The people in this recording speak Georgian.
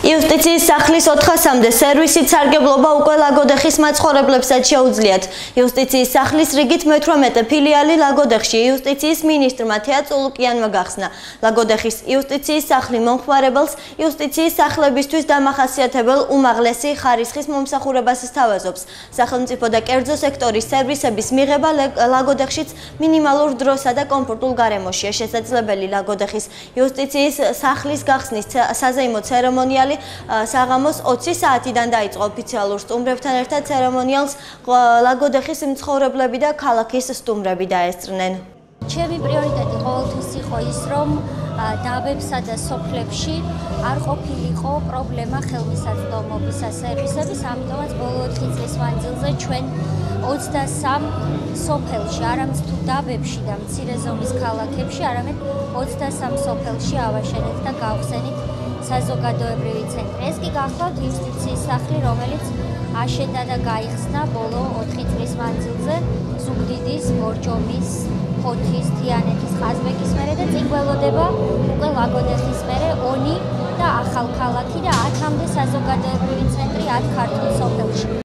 იუსტიციის სახლის 400-მდე სერვისით სარგებლობა უკვე ლაგოდეხის მაცხოვრებლებსაც შეუძლიათ. იუსტიციის სახლის რიგით მე-18 ფილიალი ლაგოდეხში იუსტიციის მინისტრმა თეა წულუკიანმა გახსნა. ლაგოდეხის იუსტიციის სახლი მომხმარებელს იუსტიციის სახლებისთვის დამახასიათებელ უმაღლესი ხარისხის მომსახურებას სთავაზობს. სახელმწიფო და კერძო სექტორის სერვისების მიღება ლაგოდეხშიც მინიმალურ დროსა და კომფორტულ გარემოშია შესაძლებელი. ლაგოდეხის იუსტიციის სახლის გახსნის საზეიმო ცერემონიალი საღამოს 20 საათიდან დაიწყო. ოფიციალურ სტუმრებთან ერთად ცერემონიალს ლაგოდეხის მცხოვრებლები და ქალაქის სტუმრები დაესწრნენ. ჩემი პრიორიტეტი ყოველთვის იყო ის, რომ დაბებსა და სოფლებში არ ყოფილიყო პრობლემა ხელმისაწვდომობის სერვისების, ამიტომაც ბოლო 4 წლის მანძილზე ჩვენ 23 სოფელში, არამედ თუ დაბებში და მცირე ზომის ქალაქებში, არამედ 23 სოფელში ავაშენეთ და გავხსენით საზოგადოებრივი ცენტრი. ეს კი გახლავთ იუსტიციის სახლი, რომელიც აშენდა და გაიხსნა ბოლო 4 წლის მანძილზე ზუგდიდის, ბორჯომის, ხოთის, თიანეთის, ყაზბეგის მერე და წინ გველოდება უკვე ლაგოდეხის მერე ონი და ახალქალაქი და 10-მდე საზოგადოებრივი ცენტრი 10 ქართულ სოფელში.